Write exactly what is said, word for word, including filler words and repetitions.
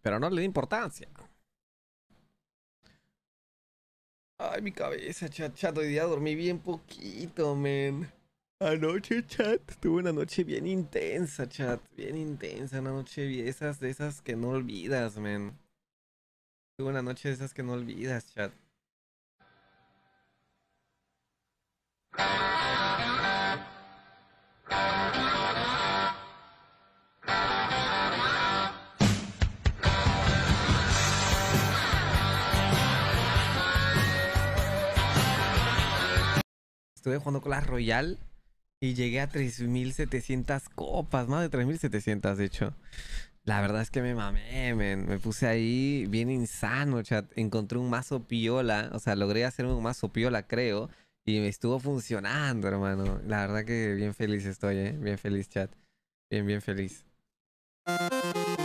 Pero no le di importancia. Ay, mi cabeza, chat, chat. Hoy día dormí bien poquito, men. Anoche, chat. Tuve una noche bien intensa, chat. Bien intensa, una noche bien- esas de esas que no olvidas, men. Tuve una noche de esas que no olvidas, chat. Estuve jugando Clash Royale y llegué a tres mil setecientas copas, más de tres mil setecientas de hecho. La verdad es que me mamé, men. Me puse ahí bien insano, chat. Encontré un mazo piola, o sea, logré hacer un mazo piola, creo, y me estuvo funcionando, hermano. La verdad que bien feliz estoy, eh. Bien feliz, chat. Bien, bien feliz.